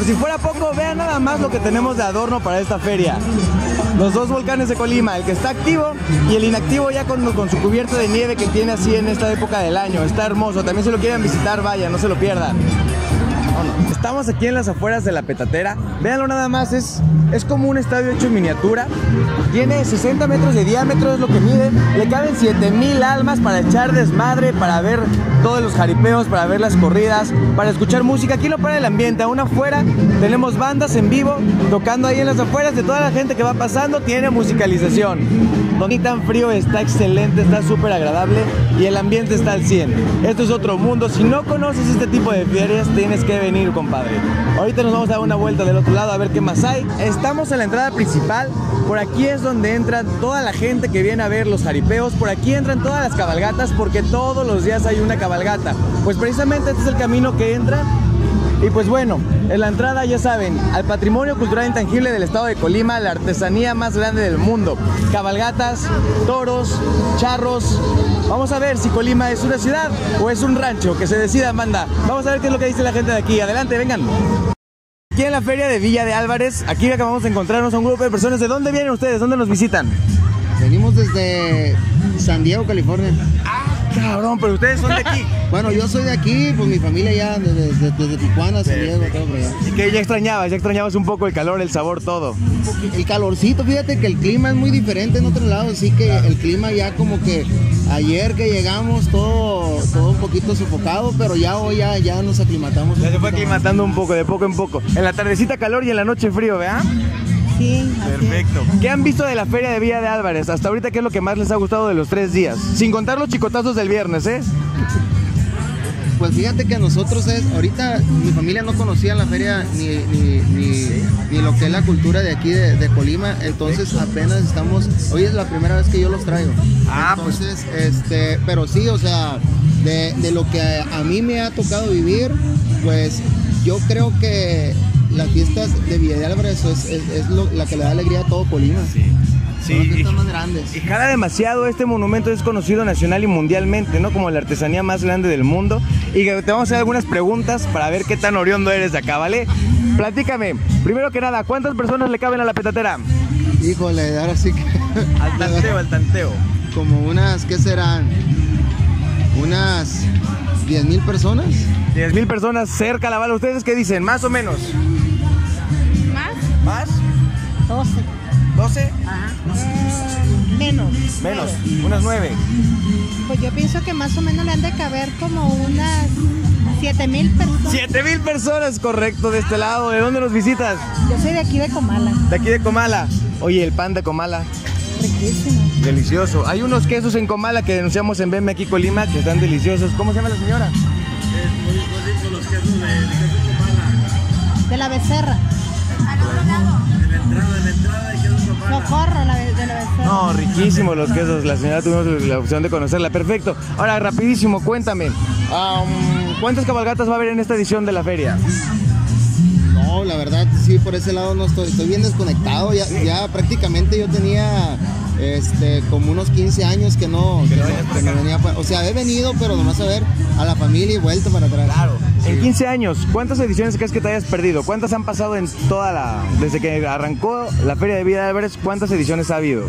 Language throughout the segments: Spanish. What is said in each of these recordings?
por si fuera poco, vean nada más lo que tenemos de adorno para esta feria. Los dos volcanes de Colima, el que está activo y el inactivo ya con su cubierta de nieve que tiene así en esta época del año. Está hermoso, también se lo quieren visitar, vaya, no se lo pierdan. Estamos aquí en las afueras de la Petatera. Véanlo nada más, es como un estadio hecho en miniatura. Tiene 60 metros de diámetro, es lo que mide. Le caben 7,000 almas para echar desmadre, para ver todos los jaripeos, para ver las corridas, para escuchar música. Aquí no para el ambiente, aún afuera tenemos bandas en vivo tocando ahí en las afueras. De toda la gente que va pasando tiene musicalización. Donde tan frío, está excelente, está súper agradable y el ambiente está al 100. Esto es otro mundo. Si no conoces este tipo de ferias, tienes que venir, compadre. Ahorita nos vamos a dar una vuelta del otro lado a ver qué más hay. Estamos en la entrada principal. Por aquí es donde entra toda la gente que viene a ver los jaripeos. Por aquí entran todas las cabalgatas porque todos los días hay una cabalgata. Pues precisamente este es el camino que entra. Y pues bueno, en la entrada ya saben, al patrimonio cultural intangible del estado de Colima, la artesanía más grande del mundo. Cabalgatas, toros, charros. Vamos a ver si Colima es una ciudad o es un rancho. Que se decida, Amanda. Vamos a ver qué es lo que dice la gente de aquí. Adelante, vengan. Aquí en la feria de Villa de Álvarez, aquí acabamos de encontrarnos a un grupo de personas. ¿De dónde vienen ustedes? ¿Dónde nos visitan? Venimos desde San Diego, California. Cabrón, pero ustedes son de aquí. Bueno, yo soy de aquí, pues mi familia ya desde Tijuana, San Diego, todo por allá. ¿Y qué ya extrañabas un poco el calor, el sabor, todo? El calorcito, fíjate que el clima es muy diferente en otro lado, así que el clima ya como que ayer que llegamos todo un poquito sofocado, pero ya hoy ya nos aclimatamos. Ya se fue aclimatando un poco, de poco en poco. En la tardecita calor y en la noche frío, ¿verdad? Sí, perfecto. ¿Qué han visto de la feria de Villa de Álvarez? Hasta ahorita, ¿qué es lo que más les ha gustado de los 3 días? Sin contar los chicotazos del viernes, ¿eh? Pues fíjate que nosotros ahorita mi familia no conocía la feria ni lo que es la cultura de aquí de Colima, entonces apenas hoy es la primera vez que yo los traigo. Entonces, pero sí, o sea, de lo que a mí me ha tocado vivir, pues yo creo que las fiestas de Villa de Álvarez es la que le da alegría a todo Colima. Sí. Son las fiestas más grandes. Y jala demasiado. Este monumento es conocido nacional y mundialmente, ¿no? Como la artesanía más grande del mundo. Y te vamos a hacer algunas preguntas para ver qué tan oriondo eres de acá, ¿vale? Platícame, primero que nada, ¿cuántas personas le caben a la Petatera? Híjole, ahora sí que... Al tanteo. Como unas, ¿qué serán? Unas 10,000 personas. 10,000 personas cerca a la bala. ¿Ustedes qué dicen? ¿Más o menos? ¿Más? 12. ¿12? Ajá. Menos. Unas 9. Pues yo pienso que más o menos le han de caber como unas 7,000 personas. 7,000 personas, correcto, de este lado. ¿De dónde nos visitas? Yo soy de aquí de Comala. De aquí de Comala. Oye, el pan de Comala. Riquísimo. Delicioso. Hay unos quesos en Comala que denunciamos en BM aquí Colima que están deliciosos. ¿Cómo se llama la señora? Muy ricos los quesos de Comala. De la Becerra. En la entrada de quesos Comala. Socorro, de la Becerra. No, riquísimos los quesos. La señora tuvimos la opción de conocerla. Perfecto. Ahora, rapidísimo, cuéntame. ¿Cuántas cabalgatas va a haber en esta edición de la feria? No, la verdad, sí, por ese lado no estoy bien desconectado. Ya prácticamente yo tenía como unos 15 años que no venía. O sea, he venido, pero nomás a ver a la familia y vuelto para atrás. Claro. Sí. En 15 años, ¿cuántas ediciones crees que te hayas perdido? ¿Cuántas han pasado en desde que arrancó la Feria de Villa de Álvarez, cuántas ediciones ha habido?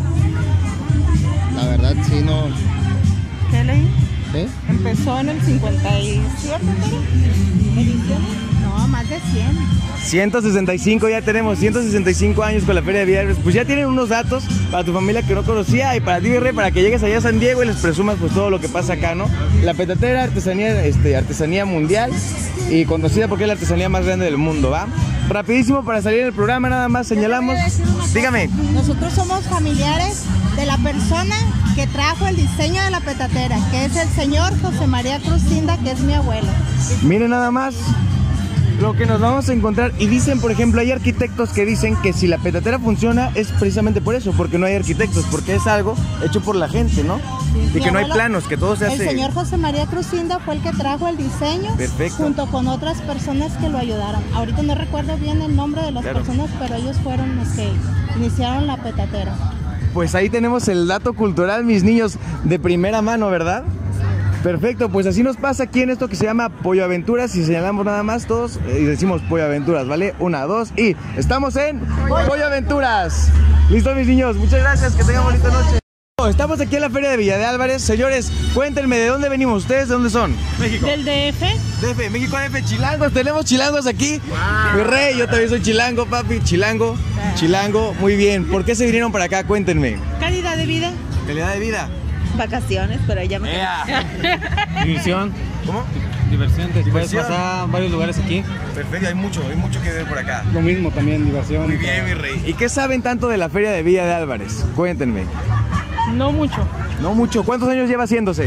La verdad, sí, no. ¿Qué leí? ¿Sí? Empezó en el 57, ¿pero? ¿Ediciones? No, más de 100. 165 ya tenemos, 165 años con la Feria de Villa de Álvarez. Pues ya tienen unos datos para tu familia que no conocía y para ti, Rey, para que llegues allá a San Diego y les presumas pues todo lo que pasa acá, ¿no? La Petatera, artesanía mundial y conocida porque es la artesanía más grande del mundo, ¿va? Rapidísimo para salir del programa, nada más señalamos. Dígame. Nosotros somos familiares de la persona que trajo el diseño de la Petatera, que es el señor José María Cruzinda, que es mi abuelo. Miren nada más lo que nos vamos a encontrar. Y dicen, por ejemplo, hay arquitectos que dicen que si la Petatera funciona es precisamente por eso, porque no hay arquitectos, porque es algo hecho por la gente, ¿no? Sí, y que no hay planos, que todo se hace. El señor José María Cruzinda fue el que trajo el diseño. Perfecto. Junto con otras personas que lo ayudaron. Ahorita no recuerdo bien el nombre de las personas, pero ellos fueron los que iniciaron la Petatera. Pues ahí tenemos el dato cultural, mis niños, de primera mano, ¿verdad? Perfecto, pues así nos pasa aquí en esto que se llama Pollo Aventuras y señalamos nada más todos y decimos Pollo Aventuras, ¿vale? 1, 2 y estamos en Pollo Aventuras. Listo, mis niños, muchas gracias, que tengan bonita noche. Estamos aquí en la feria de Villa de Álvarez. Señores, cuéntenme, ¿de dónde venimos? ¿Ustedes de dónde son? México. Del DF. México DF, chilangos, tenemos chilangos aquí. Wow. Mi rey, yo también soy chilango, papi, chilango, muy bien. ¿Por qué se vinieron para acá? Cuéntenme. Calidad de vida. Calidad de vida. Vacaciones, pero ya me... Diversión. ¿Cómo? Diversión, te puedes pasar varios lugares aquí. Perfecto, hay mucho que ver por acá. Lo mismo también, diversión. Muy bien, mi rey. ¿Y qué saben tanto de la feria de Villa de Álvarez? Cuéntenme. No mucho. No mucho. ¿Cuántos años lleva haciéndose?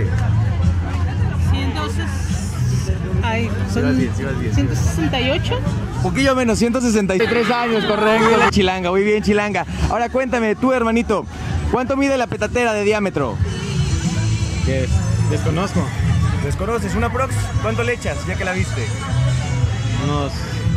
Ay, son 168. Poquillo menos, 163 años, correcto. Chilanga, muy bien, chilanga. Ahora cuéntame, tú, hermanito, ¿cuánto mide la petatera de diámetro? ¿Qué es? Desconozco. ¿Desconoces? ¿Una prox? ¿Cuánto le echas, ya que la viste? Unos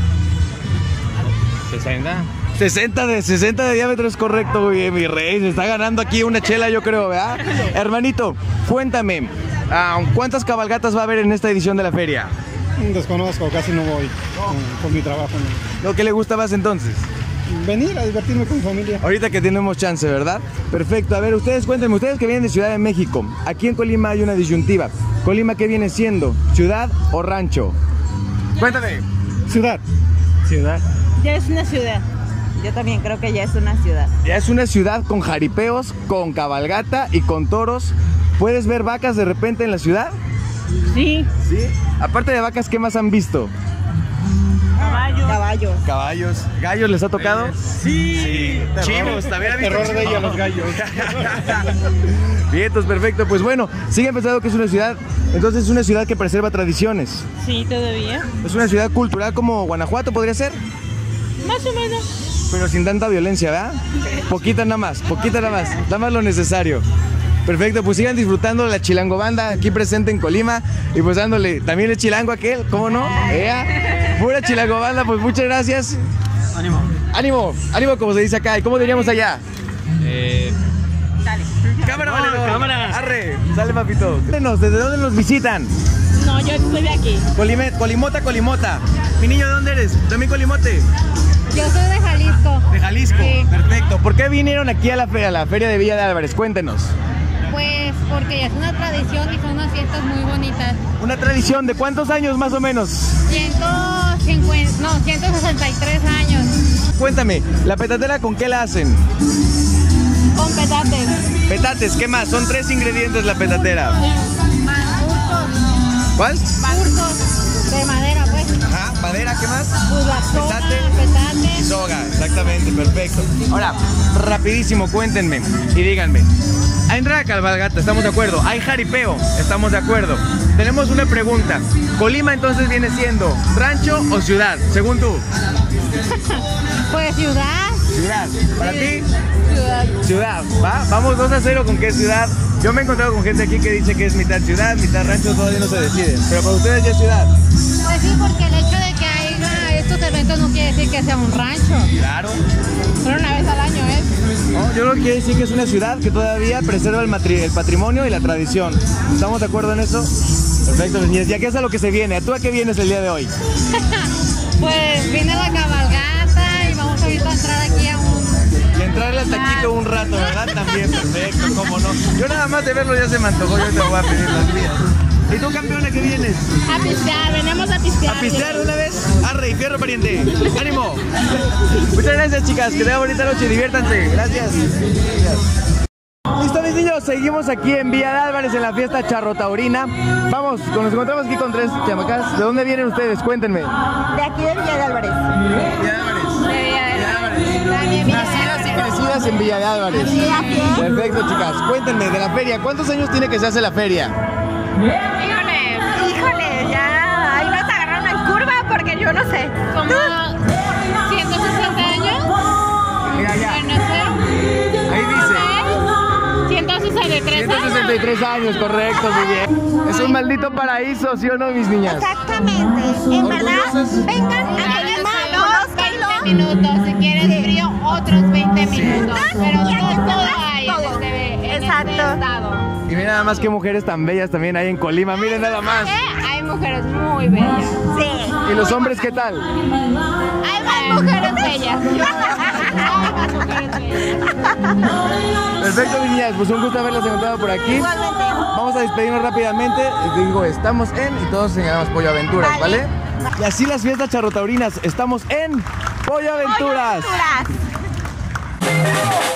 60. 60 de diámetro es correcto, muy bien, mi rey. Se está ganando aquí una chela, yo creo, ¿verdad? Hermanito, cuéntame, ¿cuántas cabalgatas va a haber en esta edición de la feria? Desconozco, casi no voy con mi trabajo. ¿Lo que le gusta más entonces? Venir a divertirme con mi familia. Ahorita que tenemos chance, ¿verdad? Perfecto. A ver, ustedes cuéntenme, ustedes que vienen de Ciudad de México, aquí en Colima hay una disyuntiva. ¿Colima qué viene siendo? ¿Ciudad o rancho? Cuéntame. Ciudad. Ya es una ciudad. Yo también creo que ya es una ciudad. Ya es una ciudad con jaripeos, con cabalgata y con toros. ¿Puedes ver vacas de repente en la ciudad? Sí. ¿Sí? Aparte de vacas, ¿qué más han visto? Caballos. Caballos. ¿Gallos les ha tocado? Sí. Chivos, también ha visto Terror de chivos. ella, los gallos. Vientos, perfecto. Pues bueno, siguen pensando que es una ciudad, entonces es una ciudad que preserva tradiciones. Sí, todavía. Es una ciudad cultural como Guanajuato, ¿podría ser? Más o menos. Pero sin tanta violencia, ¿verdad? Poquita nada más lo necesario. Perfecto, pues sigan disfrutando de la Chilango Banda aquí presente en Colima y pues dándole, también el chilango aquel, ¿cómo no? Pura Chilango Banda, pues muchas gracias. Ánimo como se dice acá. ¿Y cómo diríamos allá? Dale. Cámara, valedor. cámara. Arre, sale papito. ¿Desde dónde nos visitan? No, yo soy de aquí. Colimota. Mi niño, ¿de dónde eres? ¿También Colimote? Yo soy de Jalisco. De Jalisco. Sí. Perfecto. ¿Por qué vinieron aquí a la feria de Villa de Álvarez? Cuéntenos. Pues porque ya es una tradición y son unas fiestas muy bonitas. Una tradición de ¿cuántos años más o menos? 163 años. Cuéntame, ¿la petatera con qué la hacen? Con petates. Petates, ¿qué más? Son 3 ingredientes la petatera. ¿Cuál? Cursos de madera, pues. Ajá, madera, ¿qué más? Pues la soga, Petate. Y soga, exactamente, perfecto. Ahora, rapidísimo, cuéntenme y díganme. Hay entrada cabalgata, estamos de acuerdo. Hay jaripeo, estamos de acuerdo. Tenemos una pregunta. ¿Colima entonces viene siendo rancho o ciudad, según tú? Pues ciudad. Ciudad. ¿Para ti? Ciudad. ¿Va? Vamos 2-0 con qué ciudad. Yo me he encontrado con gente aquí que dice que es mitad ciudad, mitad rancho, todavía no se decide. Pero para ustedes ya es ciudad. Pues sí, porque el hecho de que haya estos eventos no quiere decir que sea un rancho. Claro. Solo una vez al año, ¿eh? No, yo creo que quiere decir que es una ciudad que todavía preserva el patrimonio y la tradición. ¿Estamos de acuerdo en eso? Perfecto, niñas. ¿Y a qué es a lo que se viene? ¿Tú a qué vienes el día de hoy? Pues viene la cabalgata y vamos ahorita a entrar aquí a un... Y entrarle al taquito un rato, ¿verdad? También, perfecto, cómo no. Yo nada más de verlo ya se me antojó, yo te voy a pedir las mías. ¿Y tú, campeona, qué vienes? A pistear, venimos a pistear. ¿A pistear una vez? Arre y fierro, pariente. ¡Ánimo! Muchas gracias, chicas. Que tengan bonita noche. Diviértanse. Gracias. Listo, mis niños. Seguimos aquí en Villa de Álvarez en la fiesta Charro Taurina. Vamos, nos encontramos aquí con 3 chamacas. ¿De dónde vienen ustedes? Cuéntenme. De aquí de Villa de Álvarez. Villa de Álvarez. De Villa de Álvarez. Nacidas y crecidas en Villa de Álvarez. Perfecto, chicas. Cuéntenme de la feria. ¿Cuántos años tiene que se hace la feria? Híjole, ya ahí vas a agarrar una curva porque yo no sé. Como 160 años. Mira, ya. No sé. Ahí dice. 163 años. 163 años, correcto, muy bien. Es un maldito paraíso, ¿sí o no, mis niñas? Exactamente. En verdad, vengan a Colima, Unos 20 minutos. Si quieres frío, otros 20 minutos. Pero todo hay. todo. Exacto. Estado. Y miren nada más qué mujeres tan bellas también hay en Colima, miren nada más. Hay mujeres muy bellas. Sí. ¿Y los hombres qué tal? Hay más mujeres bellas. Hay más mujeres bellas. Perfecto, niñas, pues un gusto haberlas encontrado por aquí. Igualmente. Vamos a despedirnos rápidamente. Digo, estamos en y todos señalamos Pollo Aventuras, ¿vale? Y así las fiestas charrotaurinas, estamos en Pollo Aventuras. Aventuras.